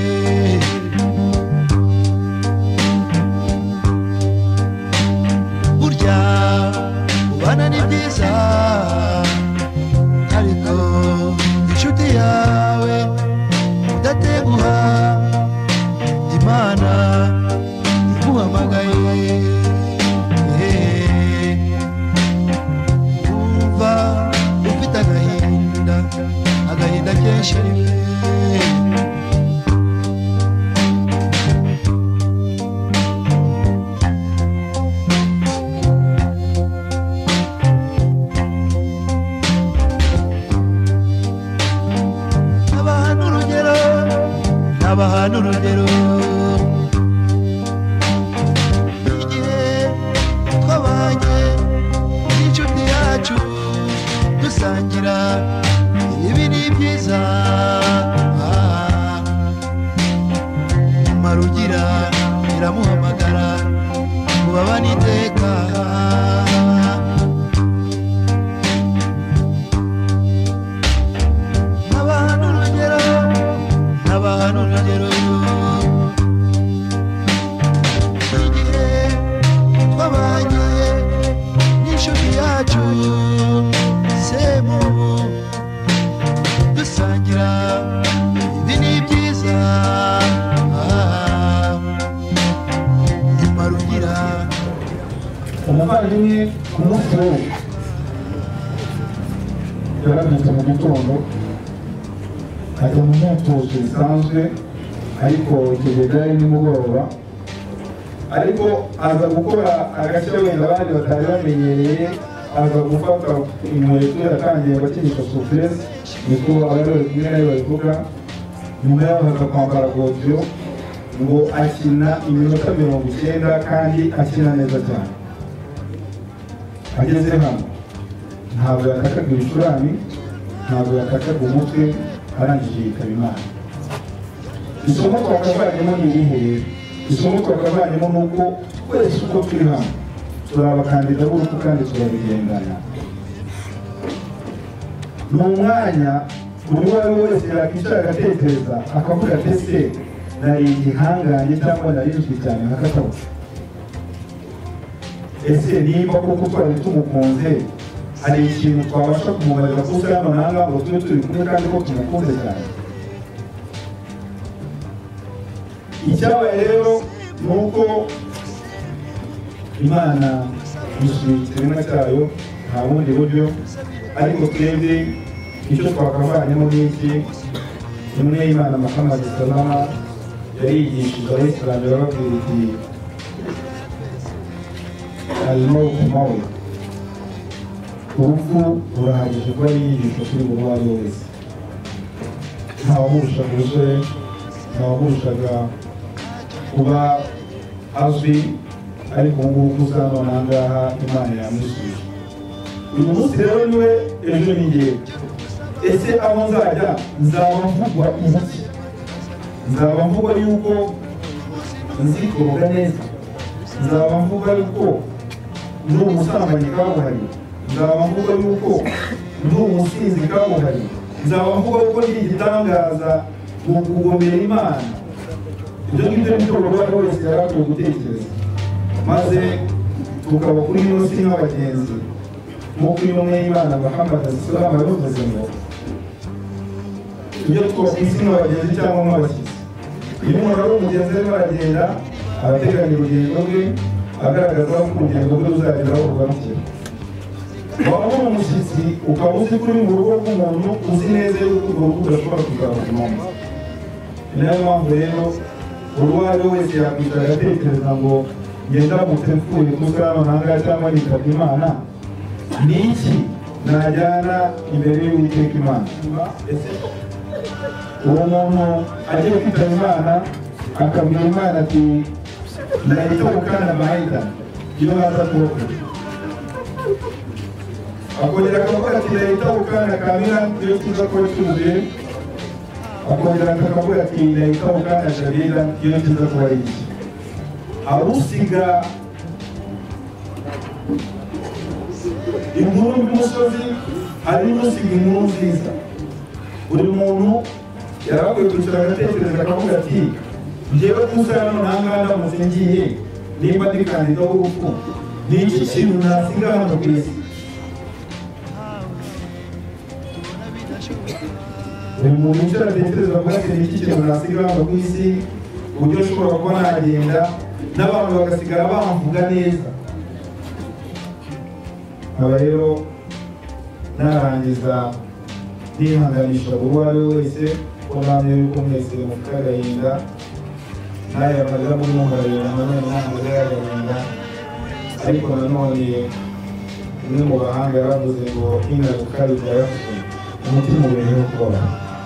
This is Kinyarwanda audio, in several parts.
burya ubana ni byiza ariko inshuti yawe udateguha Imana iguhamagaye umva ufite agahinda kenshi abahana urugero igihe twabanye n'inshuti yacu dusangira ibi ni byiza Marugira iramuhamagara kubabana iteka igihe twabanye n'inshuti yacu semu dusangira ibi ni byiza Marugira umuvandimwe ku munsi we yarabyutse mu gitondo ajya mu myitozo bisanzwe ariko icyo gihe byari nimugoroba ariko aza gukora agashya wenda abandi batari bamenyereye aza gufata inkweto yatangiye bakinisha sufuresi niko abarore kumwe nayo babivuga nyuma yaho aza kwambara godiyo ngo akina iminota 90 kandi akina neza cyane ageze hano ntabwo yakakaga ibicurane ntabwo yakakaga umutwe arangije yitaba Imana isomo twakavanyemo ni irihe rero isomo twakavanyemo ni uko twese uko turi hano turi abakandida b'urupfu kandi turabigendana ni umwanya buri uwo ari we wese yakwicara agatekereza akavuga ati ese nari igihangange cyangwa nari uzwi cyane nka Katauti ese nimba koko twari tumukunze hari ikintu twabasha kumugarira kuko hano nanga ngo tube turi kumwe kandi ko tumukunze cyane icyabaye rero ni uko Imana yisubiye ikiremwa cyayo nta bundi buryo ariko twebwe icyo twakavanyemo n'iki imwe y'Imana Muhammad salama yarigishije abayisilamu bababwira iti al-mawt mawt urupfu rurahagije kuba yigisha kuri buri uwo ari we wese ntawamurushaga ubusore ntawamurushaga kuba azwi ariko ubu ngubu usa none aha ngaha Imana yamusubije uyu munsi rero niwe ejo ni njyewe ese aho nzajya nzaba mvugwa iki nzaba mvuga yuko nzikoroga neza nzaba mvuga yuko ndi umusambanyi kabuhariwe nzaba mvuga yuko ndi umusinzi kabuhariwe nzaba mvuga yuko ndi igitangaza mu kugomera Imana ibyo ngibyo ni byo buri wese wese yari akwiye gutekereza maze tukaba kuri ino si nk'abagenzi nk'uko iyo umwe y'Imana Muhammad salama yavuze ngo tujye tuba ku isi nk'abagenzi cyangwa nk'abashyitsi iyo umuntu ari umugenzi arimo aragenda arateganya urugendo rwe agaragaza ko urugendo rwe ruzageraho rugarukira waba uri umushyitsi ukaba uzi kuri mu rugo rw'umuntu uzi neza yuko urwo rugo udashobora kuzarugumamo niyo mpamvu rero buri uwo ari we wese yakwicara agatekereza ngo ngenda mutse mfuye kuko hano ntangaha cyangwa nitabye Imana ni iki najyana imbere y'Uwiteka Imana uwo muntu agiye kwitaba Imana akabwira Imana ati nahita gukanda mahita iyo haza kurokoka akongera akavuga ati nahita gukanda kamera iyo tuza kuba tuzuye akongera akavuga ati nahita gukanda shabira iyo tuza kuba ari iki arusiga inkuru y'umusozi hari n'usiga inkuru nziza buri muntu yarakwiye kwicara agatekereza akavuga ati njyewe kusana nanga ndamutse ngiye nimba ndi kandida w'urupfu ni iki kintu nasiga hano ku isi buri muntu wicara atekereza avuga ati ni iki kintu nasiga hano ku isi uburyo ushobora kuba nagenda n'abantu bagasigara bamvuga neza aba rero narangiza nihanganisha buri uwo ari we wese ko namwe yuko mwese mufite agahinda n'aya marira muri muharira nanone ntamarira y'agahinda ariko nanone umwe mu bahanga yaravuze ngo inka gukarira yavuze umutima ubereyeho kubabara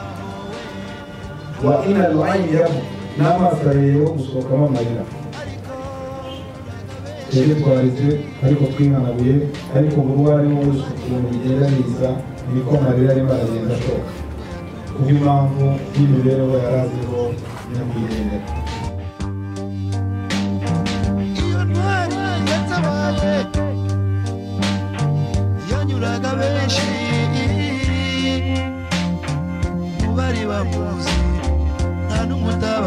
wa ina ruayini yavu n'amaso abereyeho gusohokamo amarira twebwe twarize ariko twihanaguye ariko buri uwo ari we wese ukuntu bigenda biza niko amarira arimo aragenda ashoka kubw'impamvu y'imibereho yari aziho nyakwigendera iyo ntwari yatabaye yanyuraga benshi mu bari bamuzi nta n'umuta